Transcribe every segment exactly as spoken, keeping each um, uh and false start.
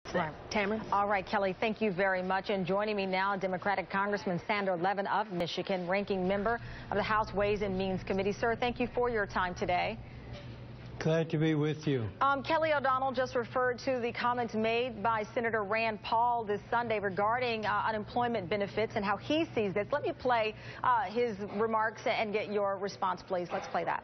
Right. Tamara? All right, Kelly, thank you very much. And joining me now, Democratic Congressman Levin of Michigan, ranking member of the House Ways and Means Committee. Sir, thank you for your time today. Glad to be with you. Um, Kelly O'Donnell just referred to the comments made by Senator Rand Paul this Sunday regarding uh, unemployment benefits and how he sees this. Let me play uh, his remarks and get your response, please. Let's play that.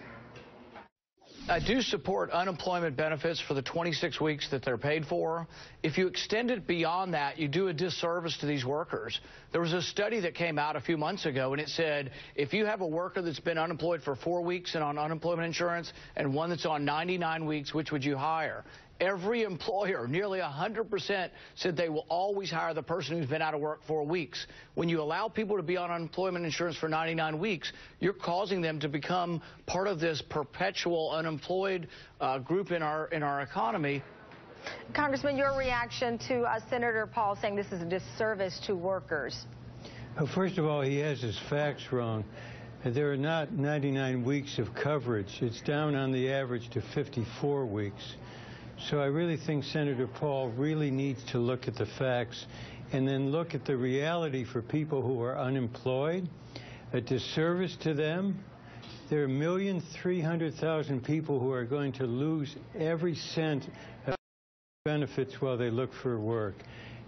I do support unemployment benefits for the twenty-six weeks that they're paid for. If you extend it beyond that, you do a disservice to these workers. There was a study that came out a few months ago, and it said if you have a worker that's been unemployed for four weeks and on unemployment insurance and one that's on ninety-nine weeks, which would you hire? Every employer, nearly one hundred percent, said they will always hire the person who's been out of work for weeks. When you allow people to be on unemployment insurance for ninety-nine weeks, you're causing them to become part of this perpetual unemployed uh, group in our in our economy. Congressman, your reaction to uh, Senator Paul saying this is a disservice to workers? Well, first of all, he has his facts wrong. There are not ninety-nine weeks of coverage. It's down on the average to fifty-four weeks. So I really think Senator Paul really needs to look at the facts and then look at the reality for people who are unemployed, a disservice to them. There are a million three hundred thousand people who are going to lose every cent of benefits while they look for work.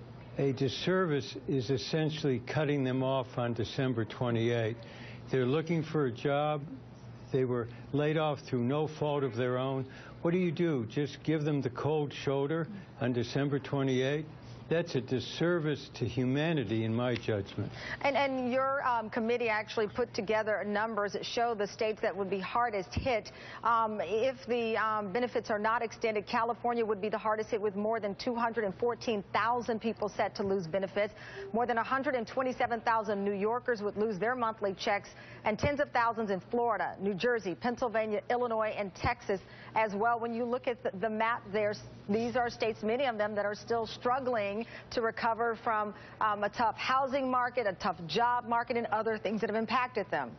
A disservice is essentially cutting them off on December twenty-eighth. They're looking for a job. They were laid off through no fault of their own. What do you do? Just give them the cold shoulder on December twenty-eighth? That's a disservice to humanity, in my judgment. And, and your um, committee actually put together numbers that show the states that would be hardest hit. Um, if the um, benefits are not extended, California would be the hardest hit with more than two hundred fourteen thousand people set to lose benefits. More than one hundred twenty-seven thousand New Yorkers would lose their monthly checks, and tens of thousands in Florida, New Jersey, Pennsylvania, Illinois, and Texas as well. When you look at the, the map there, these are states, many of them, that are still struggling to recover from um, a tough housing market, a tough job market, and other things that have impacted them.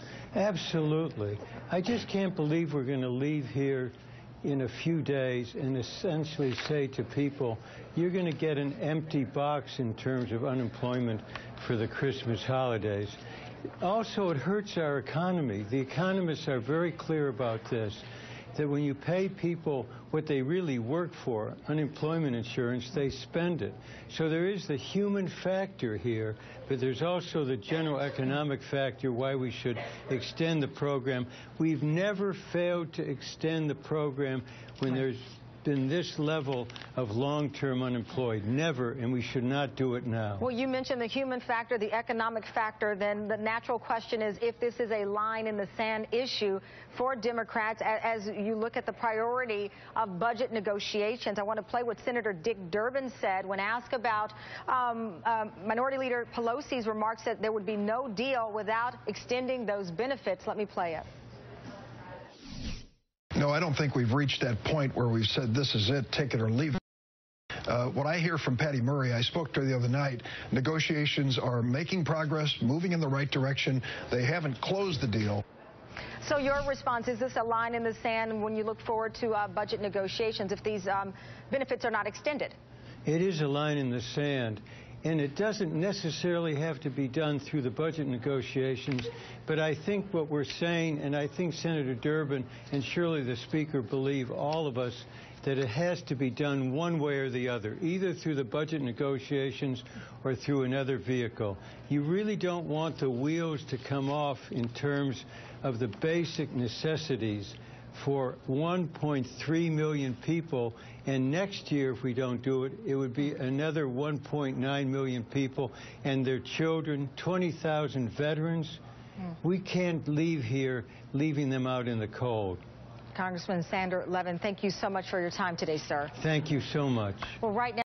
Absolutely. I just can't believe we're going to leave here in a few days and essentially say to people, you're going to get an empty box in terms of unemployment for the Christmas holidays. Also, it hurts our economy. The economists are very clear about this, that when you pay people what they really work for, unemployment insurance, they spend it. So there is the human factor here, but there's also the general economic factor why we should extend the program. We've never failed to extend the program when there's been this level of long-term unemployed. Never, and we should not do it now. Well, you mentioned the human factor, the economic factor. Then the natural question is if this is a line in the sand issue for Democrats as you look at the priority of budget negotiations. I want to play what Senator Dick Durbin said when asked about um, um, Minority Leader Pelosi's remarks that there would be no deal without extending those benefits. Let me play it. No, I don't think we've reached that point where we've said this is it, take it or leave it. Uh, what I hear from Patty Murray, I spoke to her the other night, negotiations are making progress, moving in the right direction. They haven't closed the deal. So your response, is this a line in the sand when you look forward to uh, budget negotiations if these um, benefits are not extended? It is a line in the sand. And it doesn't necessarily have to be done through the budget negotiations, but I think what we're saying, and I think Senator Durbin and surely the Speaker believe, all of us, that it has to be done one way or the other, either through the budget negotiations or through another vehicle. You really don't want the wheels to come off in terms of the basic necessities for one point three million people, and next year, if we don't do it, it would be another one point nine million people and their children, twenty thousand veterans. Mm. We can't leave here leaving them out in the cold. Congressman Levin, thank you so much for your time today, sir. Thank you so much. Well, right now.